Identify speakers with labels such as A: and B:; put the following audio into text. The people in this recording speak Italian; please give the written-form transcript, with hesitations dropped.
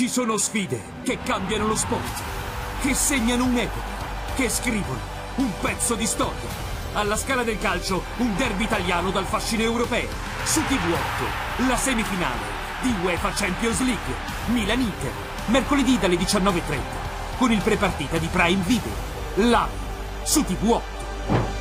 A: Ci sono sfide che cambiano lo sport, che segnano un'epoca, che scrivono un pezzo di storia. Alla Scala del Calcio, un derby italiano dal fascino europeo. Su TV8, la semifinale di UEFA Champions League. Milan-Inter, mercoledì dalle 19:30, con il prepartita di Prime Video. Live su TV8.